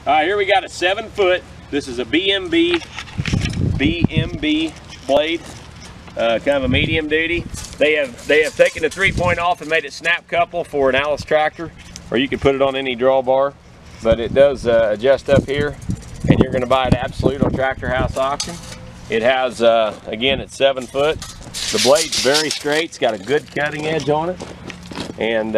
All right, here we got a 7-foot. This is a BMB blade, kind of a medium duty. They have taken the 3-point off and made it snap couple for an Alice tractor, or you could put it on any drawbar, but it does adjust up here, and you're going to buy it absolute on Tractor House auction. It has, again, it's 7 foot. The blade's very straight. It's got a good cutting edge on it, and